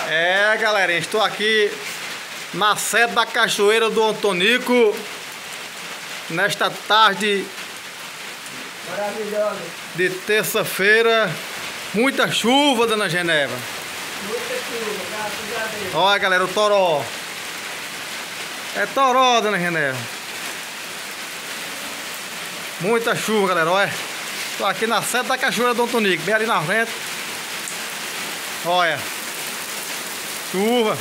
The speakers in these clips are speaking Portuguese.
É, galerinha, estou aqui na sede da Cachoeira do Antonico nesta tarde maravilhosa de terça-feira. Muita chuva, dona Geneva. Muita chuva, graças a Deus. Olha, galera, o toró. É toró, dona Geneva. Muita chuva, galera, olha. Estou aqui na sede da Cachoeira do Antonico, bem ali na frente. Olha. Chuva.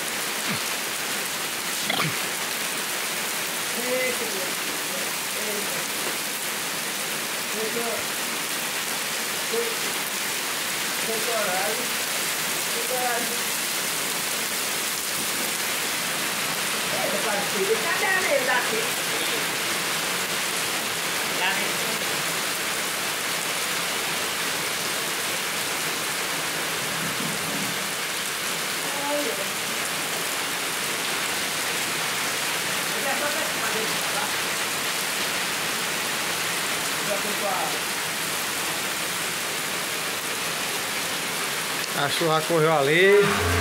A chuva correu ali.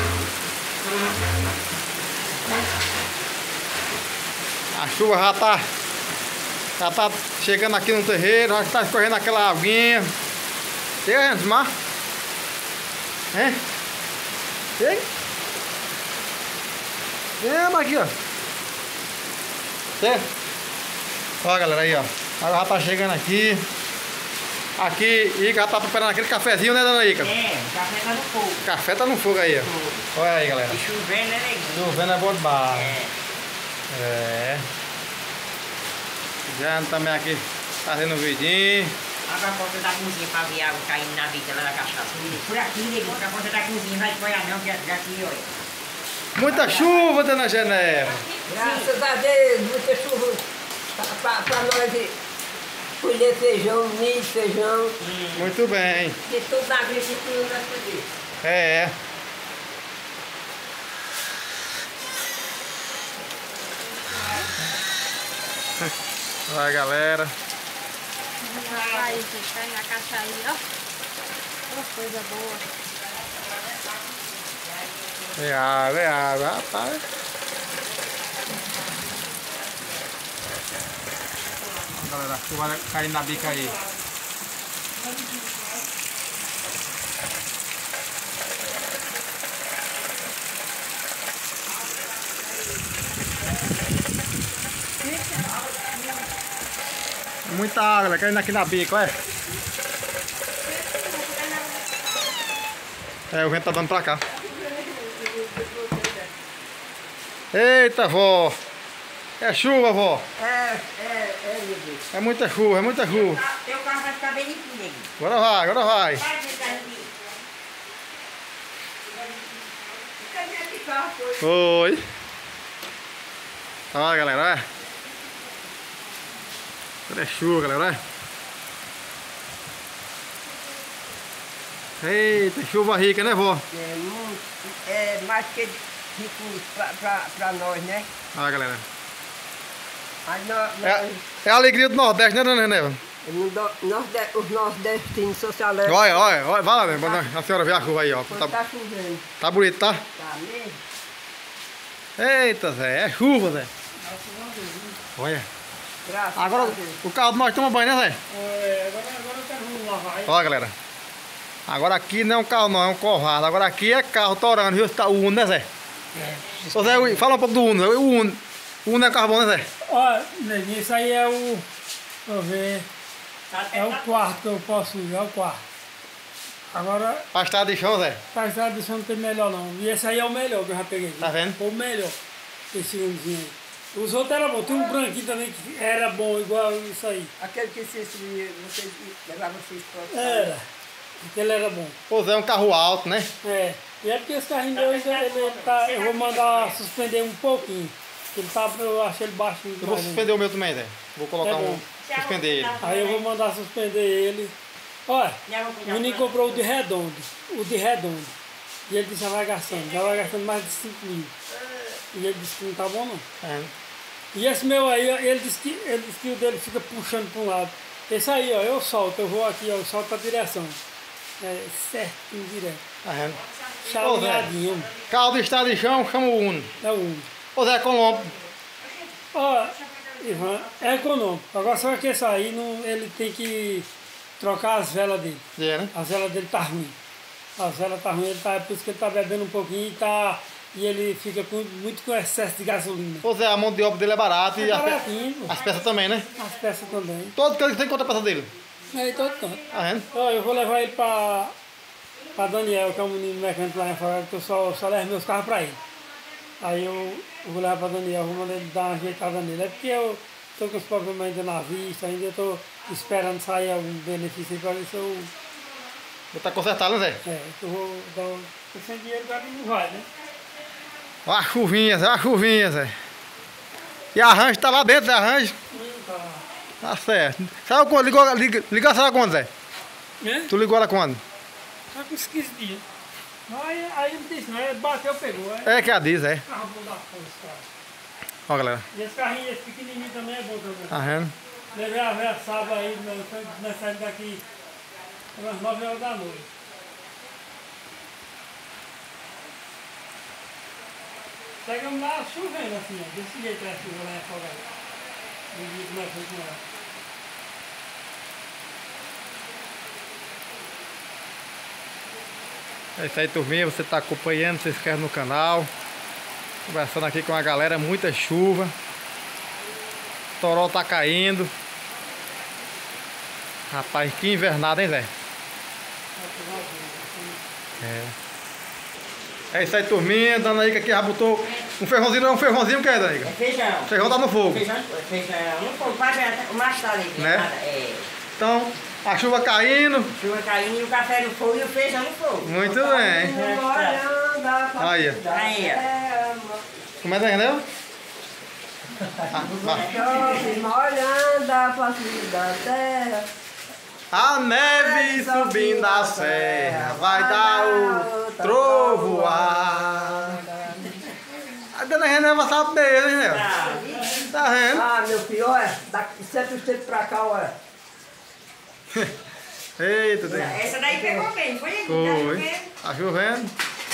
A chuva já tá chegando aqui no terreiro, já está escorrendo aquela aguinha. Chega, gente, mar. Hein? Chega. Vem, aqui, ó. Chega. Olha, galera, aí, ó. Agora já tá chegando aqui. Aqui, Ica já tá preparando aquele cafezinho, né, dona Ica? É, o café tá no fogo. O café tá no fogo aí, ó. Olha aí, galera. E chovendo, né, neguinho? Chovendo é bom demais. É. Já também aqui fazendo um vidinho. Abre a porta da cozinha pra ver a água caindo na bica lá da cachaça. Por aqui, neguinho, a porta da cozinha vai apoiar não, que aqui, olha. Muita chuva, dona Geneva. Graças a Deus, muita chuva para nós colher feijão, milho, feijão. Muito bem. De tudo na agricultura nós podemos. É. Olha, galera. Vai, gente, vai na caixa aí, ó. Uma coisa boa. É água, rapaz. Galera, a chuva vai cair na bica aí. Muita água, galera, caindo aqui na bica, olha. É, o vento tá dando pra cá. Eita, vó. É chuva, vó. Meu Deus. É muita chuva, é muita chuva. Teu carro vai ficar bem limpinho, neguinho. Agora vai, agora vai. Vai, neguinho. Cadê esse carro? Foi. Olha, galera, olha. Olha a chuva, galera, olha. Eita, chuva rica, né, vó? É mais que rico para nós, né? Olha, galera. Mas nós, É a alegria do Nordeste, né, dona Geneva? os nordestinos socialistas. Olha, vai lá, né? A senhora vê a chuva aí, ó. Tá chovendo. Tá bonito, tá? Tá mesmo? Eita, Zé, é chuva, Zé. Olha. Graças Agora a Deus. o carro de nós toma banho, né, Zé? Agora tá ruim lá, vai. Olha, galera. Agora aqui não é um carro, não, é um Corrado. Agora aqui é carro torando, viu? Tá o Uno, né, Zé? Ô, Zé, fala um pouco do Uno. O Uno é carro bom, né, Zé? Olha, neguinho, isso aí é o... Deixa eu ver... É o quarto que eu posso ir, é o quarto. Agora, A estrada de chão, Zé. a estrada de chão não tem melhor não. E esse aí é o melhor que eu já peguei. Tá vendo? Foi o melhor, esse undinho aí. Os outros eram bons. Tem um branquinho também que era bom, igual isso aí. Aquele que vocês levavam vocês para Era. Aquele era bom. Ô, Zé é um carro alto, né? É. E é porque esse carrinho de hoje, ele tá, eu vou mandar suspender um pouquinho. Ele tá, eu achei ele baixinho. Eu vou demais, né? suspender o meu também, Zé. Vou colocar É bom. suspender ele. Aí eu vou mandar suspender ele. Olha, o menino comprou o de redondo. E ele disse, já vai gastando mais de 5 mil. E ele disse que não tá bom não. É. E esse meu aí, ele disse que o dele fica puxando para um lado. Esse aí, ó, eu solto, eu vou aqui, ó, eu solto a direção. É certinho, direto. Tá vendo? Ô, Zé. chavinhadinho. Carro de estrada de chão, chama o Uno. É o Uno. Ô Zé, Colombo. Ó, Ivan, é econômico. Agora só que esse aí, não, ele tem que trocar as velas dele. É, né? As velas dele tá ruim. As velas tá ruim, por isso que ele tá bebendo um pouquinho e ele fica muito com excesso de gasolina. Ô Zé, a mão de obra dele é barata e É baratinho, pô. as peças também, né? As peças também. Todo canto que tem conta a peça dele. Aí todo canto. Tá vendo? Ó, eu vou levar ele pra Daniel, que é um menino mecânico lá em fora, que eu só levo meus carros pra ele. Aí eu vou levar pra Daniel, vou mandar ele dar uma ajeitada nele. É porque eu tô com os problemas ainda na vista, ainda eu tô esperando sair algum benefício aí pra ver se eu. Vou estar consertado, né, Zé? Eu vou dar um. Sem dinheiro pra mim não vai, né? Ó a chuvinha, Zé, ó a chuvinha, Zé. E a rancha tá lá dentro, Zé, a rancha. Tá certo. Sabe quando? Ligou a senhora quando, Zé? É? Tu ligou ela quando? Tá com uns 15 dias. Aí não disse, não, ele bateu, pegou. Aí É que a diz, é. carro bom da força, cara. Ó, galera. E esse carrinho, esse pequenininho também é bom também. Tá vendo? Levei a véia sábado aí, nós saímos daqui umas 9 horas da noite. Chegamos lá chovendo assim, ó. Desse jeito a chuva lá em Afogados. No dia que nós fomos lá. É isso aí, turminha. Você tá acompanhando, se inscreve no canal. Conversando aqui com a galera, muita chuva. O toró tá caindo. Rapaz, que invernada, hein, Zé? É isso aí, turminha. Danaíca aqui já botou um ferrãozinho, não é um ferrãozinho, o que é, Danaíca? É feijão. O feijão tá no fogo. Feijão no fogo, vai ver, o macho tá ali. Né? É. Então, a chuva caindo. Chuva caindo e o café no fogo e o feijão no fogo. Muito bem. Aí, ó. Aí, ó. Como é que entendeu? Molhando a face da terra. A neve subindo a serra vai dar o trovoar. A dona Reneva sabe dele, hein, meu? Tá vendo? Ah, meu filho, olha, daqui 7% pra cá, olha. Eita, Deus. Essa daí pegou bem, foi aí? Foi. Tá chovendo?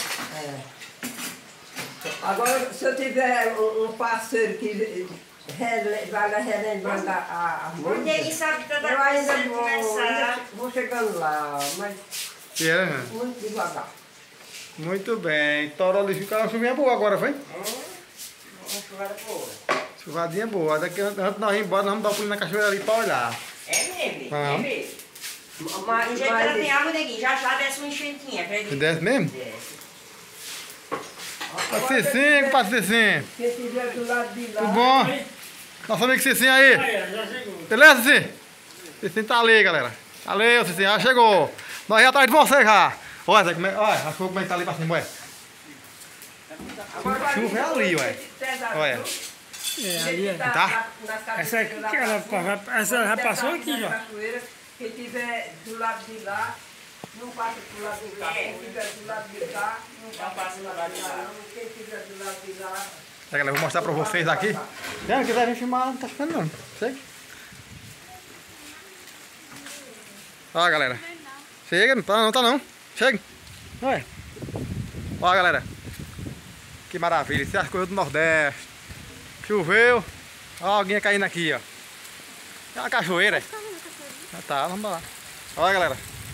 Agora, se eu tiver um parceiro que vai relembrando a Onde música, ele sabe toda eu coisa ainda começar. vou chegando lá, mas Que é, né? muito devagar. Muito bem. Toró ali fica uma chuvinha boa agora, foi? Uma chuvada boa. Chuvadinha boa. Daqui antes de nós ir embora, nós vamos dar um pulo na cachoeira ali pra olhar. É mesmo, Ah. é mesmo. Mas, Do jeito que ela tem água, neguinho, já desce uma enchentinha, Você acredita? desce mesmo? Desce. Cicinho, compadre Cicinho. quem estiver do lado de lá, Tudo bom? Nosso amigo Cicinho aí. Aí, já chegou. Beleza, Cicinho? Cicinho tá ali, galera. Valeu, Cicinho. Já chegou. Nós ia atrás de você já. Olha, Zé, olha, a chuva como é que tá ali pra cima, ué. Chuva é ali, ué. Olha. Ali, Tá? Essa aqui, essa já passou aqui já. Quem estiver do lado de lá, não passa pro lado de cá. Quem estiver do lado de cá, não passa pro lado de lá. Quem estiver do lado de lá. Galera, eu vou mostrar pra vocês aqui. Se não quiser vir filmar, não tá ficando não. Chega. Ó, galera. Chega, não tá não. Chega. Olha. Ó, galera. Que maravilha. Isso é as coisas do Nordeste. Choveu. Ó, alguém caindo aqui, ó. É uma cachoeira. Ah, tá, vamos lá. Olha, galera.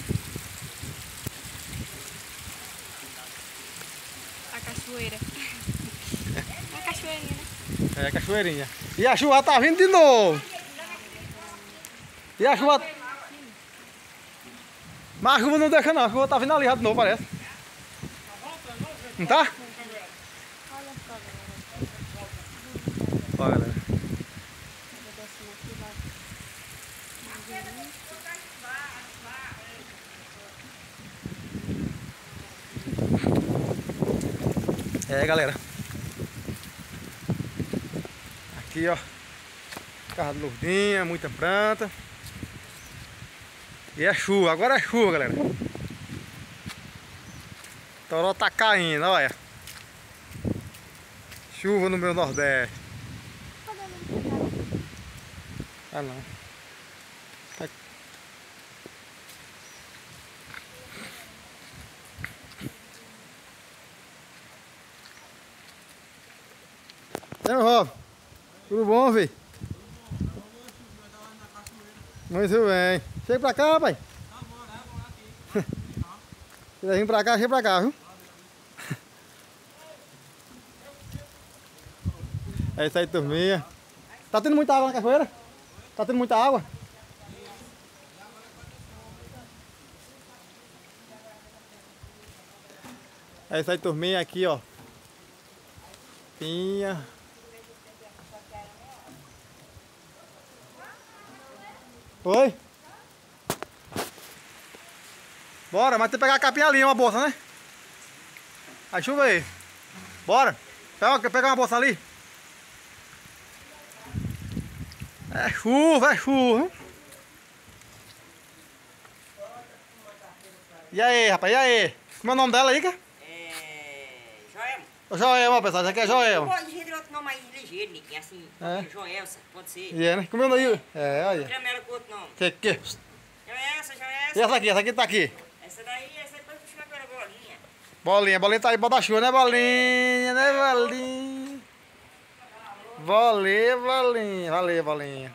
A cachoeira. Uma cachoeirinha, né? É, cachoeirinha. E a chuva tá vindo de novo. E a chuva... Mas a chuva não deixa não, a chuva tá vindo ali já de novo, parece. Não tá? Olha, galera. É, galera. Aqui, ó. Casa de Lourdinha, muita planta. E é chuva, agora é chuva, galera. O toró tá caindo, olha. Chuva no meu Nordeste. Ah, não. meu Rob? Tudo bom, filho? Muito bem. Chega pra cá, pai. Se quiser vir pra cá, chega pra cá, viu? É isso aí, turminha. Tá tendo muita água na cachoeira? Tá tendo muita água? É isso aí, turminha, aqui, ó. Pinha. Oi? Bora, mas tem que pegar a capinha ali, uma bolsa, né? A chuva aí. Bora. Pega uma bolsa ali. É chuva, é chuva. E aí, rapaz, e aí? Como é o nome dela aí, cara? Joelma. Joelma, pessoal, isso aqui é Joelma. Pode ir de outro nome aí ligeiro, Nick, assim. É. Joelsa, pode ser. E é, né? Como é o nome? É, olha. Chama ela com outro nome. Que? Joelsa. E essa aqui tá aqui. Essa depois tu chama agora bolinha. Bolinha tá aí, bota a chuva, né, bolinha, né, bolinha? Valeu, bolinha.